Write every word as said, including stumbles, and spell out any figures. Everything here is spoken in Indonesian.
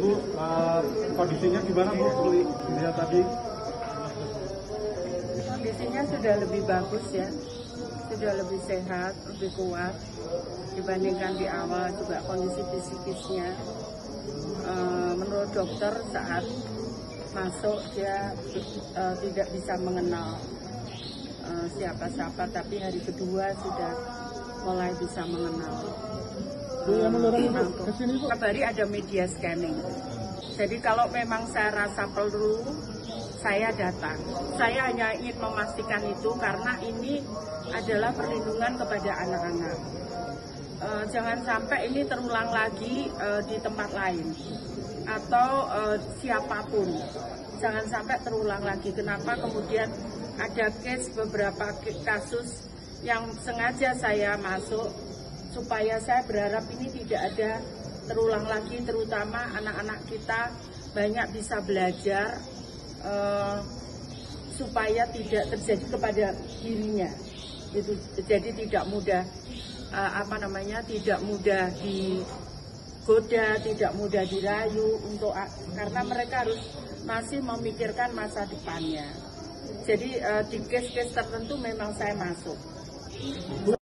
Bu, uh, kondisinya gimana Bu? Seperti dilihat tadi. Kondisinya sudah lebih bagus ya, sudah lebih sehat, lebih kuat dibandingkan di awal. Juga kondisi psikisnya, uh, menurut dokter saat masuk dia uh, tidak bisa mengenal uh, siapa-siapa, tapi hari kedua sudah mulai bisa mengenal. Bu, yang uh, kesini, Bu. Kabari ada media scanning. Jadi kalau memang saya rasa perlu, saya datang. Saya hanya ingin memastikan itu karena ini adalah perlindungan kepada anak-anak. Uh, jangan sampai ini terulang lagi uh, di tempat lain atau uh, siapapun. Jangan sampai terulang lagi. Kenapa kemudian ada case, beberapa kasus yang sengaja saya masuk supaya saya berharap ini tidak ada terulang lagi, terutama anak-anak kita banyak bisa belajar uh, supaya tidak terjadi kepada dirinya. Itu jadi tidak mudah uh, apa namanya tidak mudah digoda, tidak mudah dirayu untuk karena mereka harus masih memikirkan masa depannya. Jadi uh, di case-case tertentu memang saya masuk.